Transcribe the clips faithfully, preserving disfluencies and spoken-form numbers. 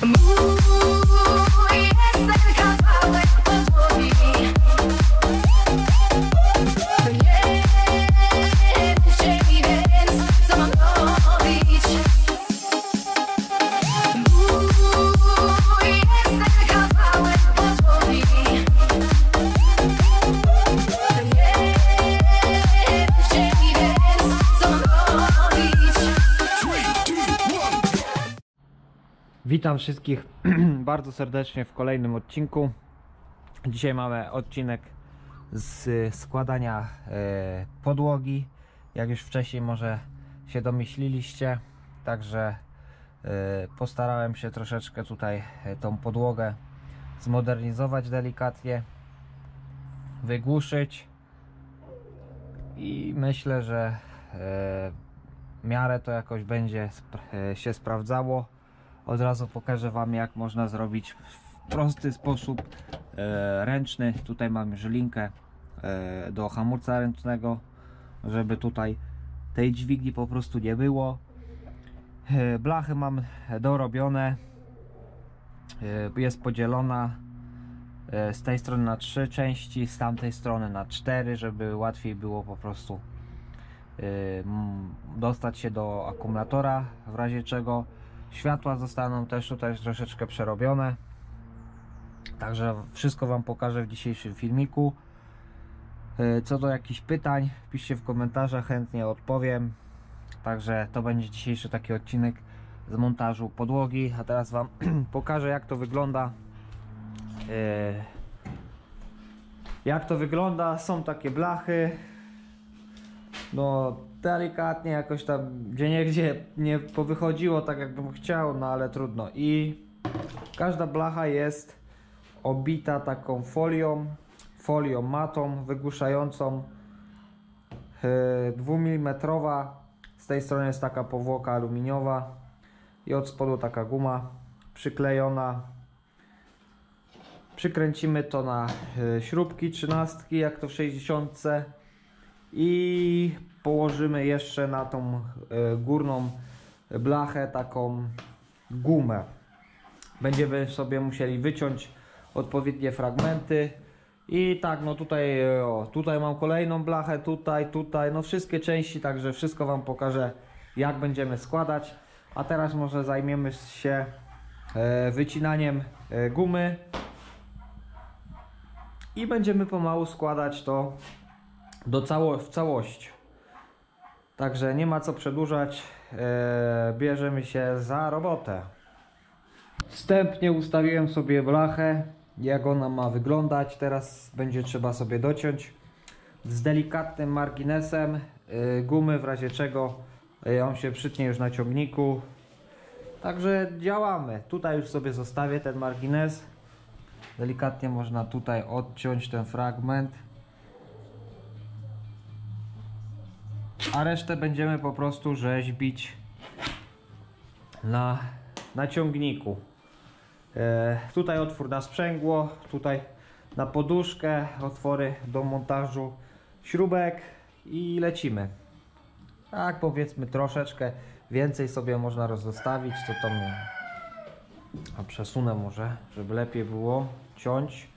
Witam wszystkich bardzo serdecznie w kolejnym odcinku. Dzisiaj mamy odcinek z składania e, podłogi. Jak już wcześniej może się domyśliliście, także e, postarałem się troszeczkę tutaj e, tą podłogę zmodernizować delikatnie, wygłuszyć i myślę, że e, w miarę to jakoś będzie sp e, się sprawdzało. Od razu pokażę wam, jak można zrobić w prosty sposób e, ręczny. Tutaj mam już linkę e, do hamulca ręcznego, żeby tutaj tej dźwigni po prostu nie było. e, Blachy mam dorobione, e, jest podzielona e, z tej strony na trzy części, z tamtej strony na cztery, żeby łatwiej było po prostu e, dostać się do akumulatora, w razie czego. Światła zostaną też tutaj troszeczkę przerobione. Także wszystko wam pokażę w dzisiejszym filmiku. Co do jakichś pytań, piszcie w komentarzach, chętnie odpowiem. Także to będzie dzisiejszy taki odcinek z montażu podłogi. A teraz wam pokażę, jak to wygląda. Jak to wygląda, są takie blachy. No delikatnie jakoś tam gdzieniegdzie nie powychodziło tak, jakbym chciał, no ale trudno. I każda blacha jest obita taką folią, folią matą wygłuszającą, dwumilimetrowa. Z tej strony jest taka powłoka aluminiowa i od spodu taka guma przyklejona. Przykręcimy to na śrubki trzynastki, jak to w sześćdziesiątce. I położymy jeszcze na tą y, górną blachę taką gumę. Będziemy sobie musieli wyciąć odpowiednie fragmenty. I tak, no tutaj, o, tutaj mam kolejną blachę, tutaj, tutaj, no wszystkie części, także wszystko wam pokażę, jak będziemy składać. A teraz może zajmiemy się y, wycinaniem y, gumy i będziemy pomału składać to do cało w całości. Także nie ma co przedłużać, e, bierzemy się za robotę. Wstępnie ustawiłem sobie blachę, jak ona ma wyglądać. Teraz będzie trzeba sobie dociąć z delikatnym marginesem e, gumy, w razie czego e, on się przytnie już na ciągniku. Także działamy. Tutaj już sobie zostawię ten margines. Delikatnie można tutaj odciąć ten fragment, a resztę będziemy po prostu rzeźbić na, na ciągniku. E, tutaj otwór na sprzęgło, tutaj na poduszkę, otwory do montażu śrubek i lecimy. Tak, powiedzmy troszeczkę więcej sobie można rozstawić, to tam, a przesunę może, żeby lepiej było ciąć.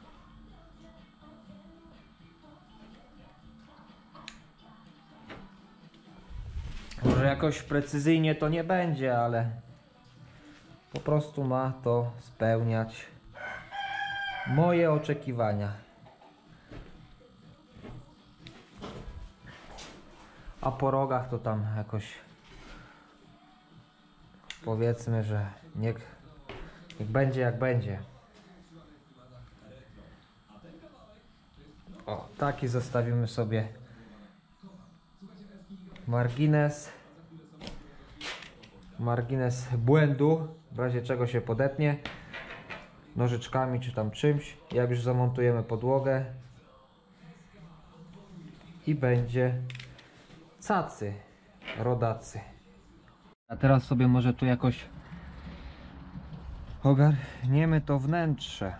Może jakoś precyzyjnie to nie będzie, ale po prostu ma to spełniać moje oczekiwania. A po rogach to tam jakoś powiedzmy, że niech, niech będzie jak będzie. O, taki zostawimy sobie margines, margines błędu, w razie czego się podetnie nożyczkami czy tam czymś, jak już zamontujemy podłogę i będzie cacy, rodacy. A teraz sobie może tu jakoś ogarniemy to wnętrze.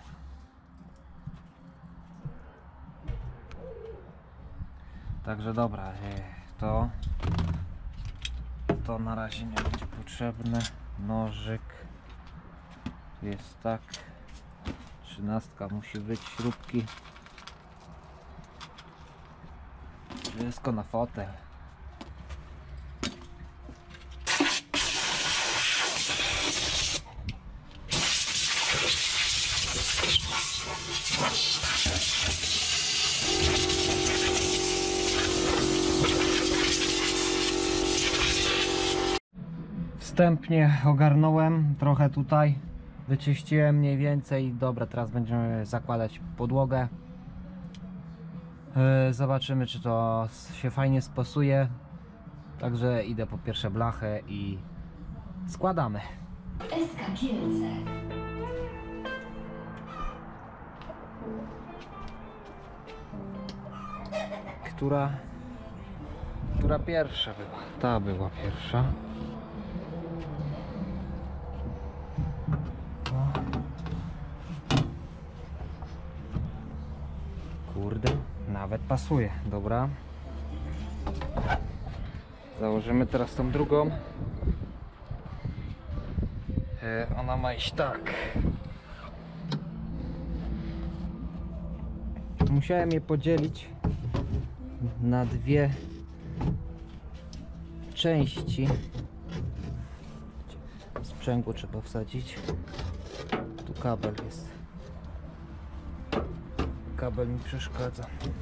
Także dobra, to to na razie nie będzie potrzebne. Nożyk. jest tak. Trzynastka musi być, śrubki. Wszystko na fotel. Wstępnie ogarnąłem trochę tutaj, wyczyściłem mniej więcej. Dobra, teraz będziemy zakładać podłogę. Zobaczymy, czy to się fajnie spasuje. Także idę po pierwsze blachę i składamy. S K Kielce. Która Która pierwsza była? Ta była pierwsza. O. Kurde, nawet pasuje. Dobra. Założymy teraz tą drugą. E, ona ma iść tak. Musiałem je podzielić na dwie części. Sprzęgło trzeba wsadzić. Tu kabel jest. Kabel mi przeszkadza.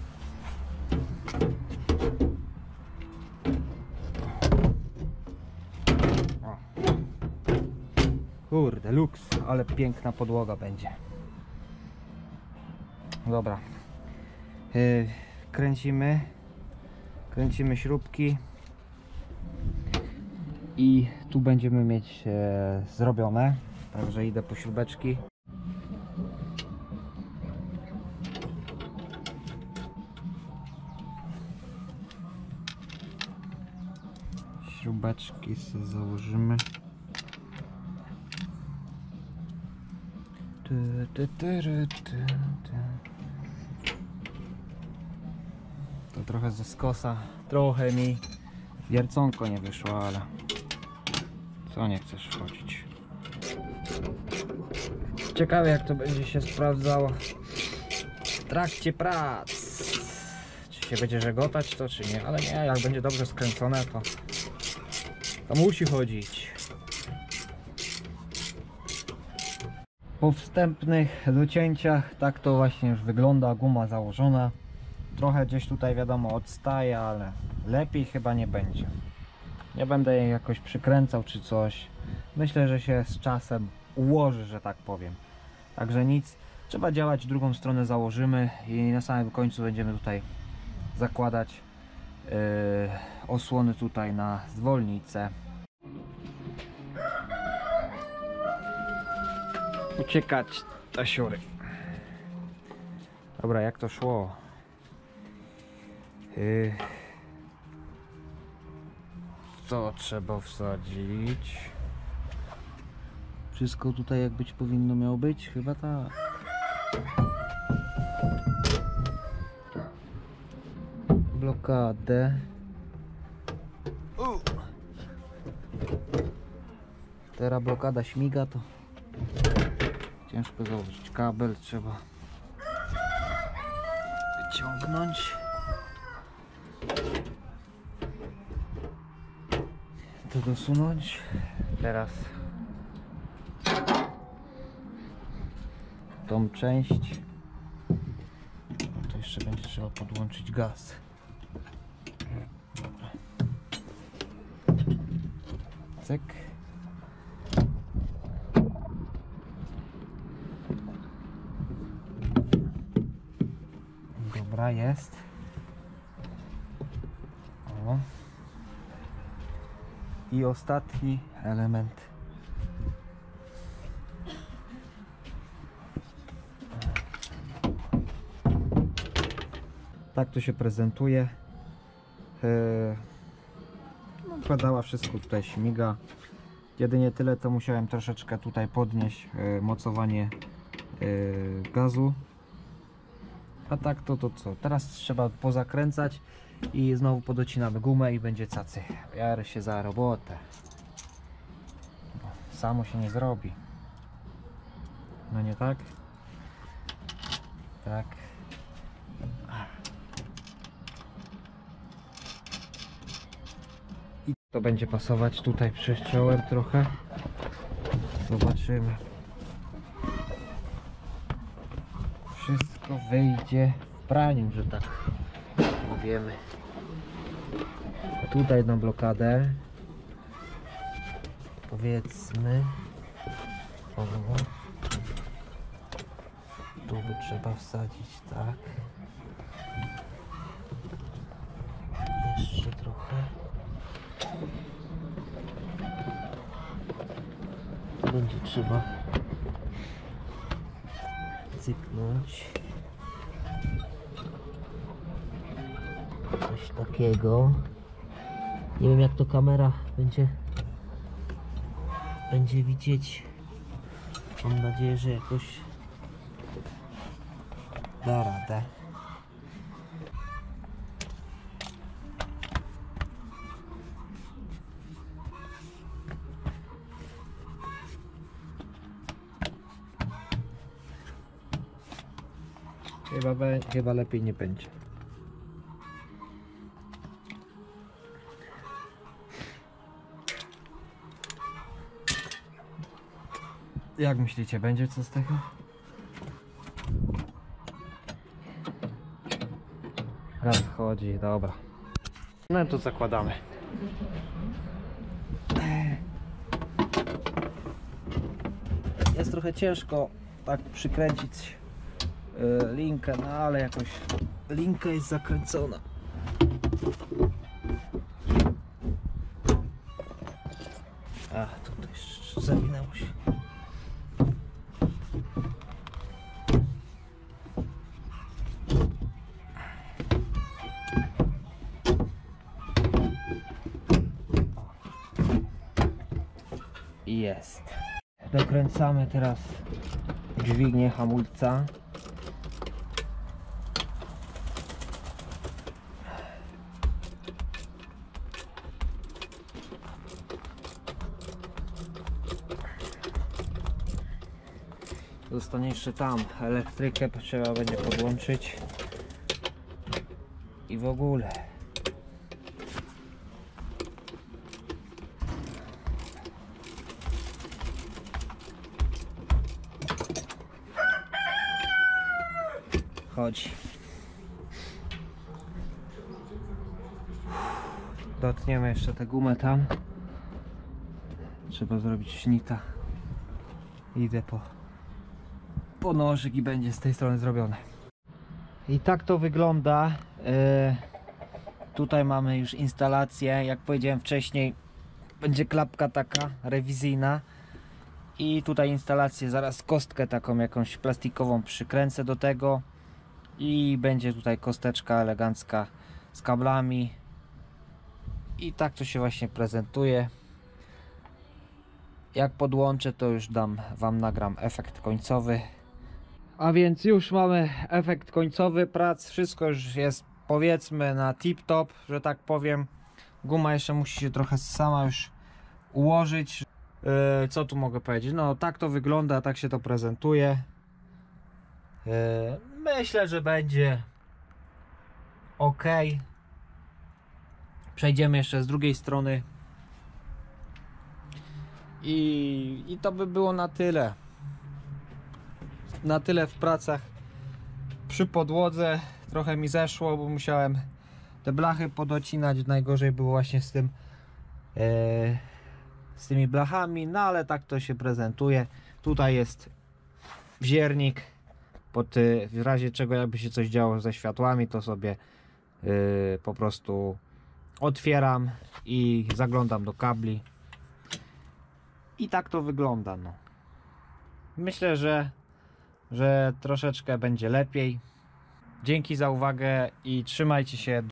O. Kurde, luks, ale piękna podłoga będzie. Dobra. Yy, kręcimy. Kręcimy śrubki. I tu będziemy mieć e, zrobione. Także idę po śrubeczki. Śrubeczki sobie założymy. Ty, ty, ty, ty, ty, ty. To trochę ze skosa. Trochę mi wierconko nie wyszło, ale co, nie chcesz wchodzić? Ciekawe, jak to będzie się sprawdzało w trakcie prac. Czy się będzie żegotać to, czy nie? Ale nie, jak będzie dobrze skręcone, to to musi chodzić. Po wstępnych docięciach tak to właśnie już wygląda, guma założona. Trochę gdzieś tutaj wiadomo odstaje, ale lepiej chyba nie będzie. Nie będę jej jakoś przykręcał czy coś. Myślę, że się z czasem ułoży, że tak powiem. Także nic, trzeba działać, drugą stronę założymy i na samym końcu będziemy tutaj zakładać yy, osłony tutaj na zwolnicę. Uciekać, tasiury. Dobra, jak to szło? Yy, co trzeba wsadzić? Wszystko tutaj jak być powinno miało być? Chyba tak. Blokadę. Uh. Teraz blokada śmiga, to ciężko założyć. Kabel trzeba wyciągnąć. To dosunąć. Teraz tą część. To jeszcze będzie trzeba podłączyć gaz. Dobra. Cyk. Dobra, jest. O. I ostatni element. Tak to się prezentuje. No, pedała wszystko tutaj śmiga. Jedynie tyle, to musiałem troszeczkę tutaj podnieść mocowanie gazu. A tak to to co? Teraz trzeba pozakręcać i znowu podocinamy gumę i będzie cacy. Jarę się za robotę. Samo się nie zrobi. No nie tak? Tak. I to będzie pasować tutaj, przeciąłem trochę. Zobaczymy. Wszystko wyjdzie w praniu, że tak powiemy. Tutaj jedną blokadę. Powiedzmy. O, tu by trzeba wsadzić, tak. Jeszcze trochę. Będzie trzeba cyknąć. Coś takiego. Nie wiem, jak to kamera będzie będzie widzieć. Mam nadzieję, że jakoś da radę. Chyba, be, chyba lepiej nie będzie. Jak myślicie, będzie co z tego? Raz chodzi, dobra. No to zakładamy. Jest trochę ciężko tak przykręcić yy, linkę, no ale jakoś linka jest zakręcona. A, tutaj jeszcze zawinęło się. Jest. Dokręcamy teraz dźwignię hamulca. Zostanie jeszcze tam elektrykę, trzeba będzie podłączyć i w ogóle. Chodzi. Dotniemy jeszcze tę gumę tam. Trzeba zrobić śnita. Idę po, po nożyk i będzie z tej strony zrobione. I tak to wygląda. Yy, tutaj mamy już instalację. Jak powiedziałem wcześniej, będzie klapka taka rewizyjna. I tutaj instalację, zaraz kostkę taką jakąś plastikową przykręcę do tego. I będzie tutaj kosteczka elegancka z kablami. I tak to się właśnie prezentuje. Jak podłączę, to już dam wam, nagram efekt końcowy. A więc już mamy efekt końcowy prac. Wszystko już jest, powiedzmy, na tip-top, że tak powiem. Guma jeszcze musi się trochę sama już ułożyć. Yy, co tu mogę powiedzieć? No tak to wygląda, tak się to prezentuje. Yy, myślę, że będzie ok. Przejdziemy jeszcze z drugiej strony. I, I to by było na tyle. Na tyle w pracach przy podłodze. Trochę mi zeszło, bo musiałem te blachy podocinać. Najgorzej było właśnie z tym yy, z tymi blachami, no ale tak to się prezentuje. Tutaj jest wziernik, pod, w razie czego jakby się coś działo ze światłami, to sobie yy, po prostu otwieram i zaglądam do kabli. I tak to wygląda. No. Myślę, że, że troszeczkę będzie lepiej. Dzięki za uwagę i trzymajcie się.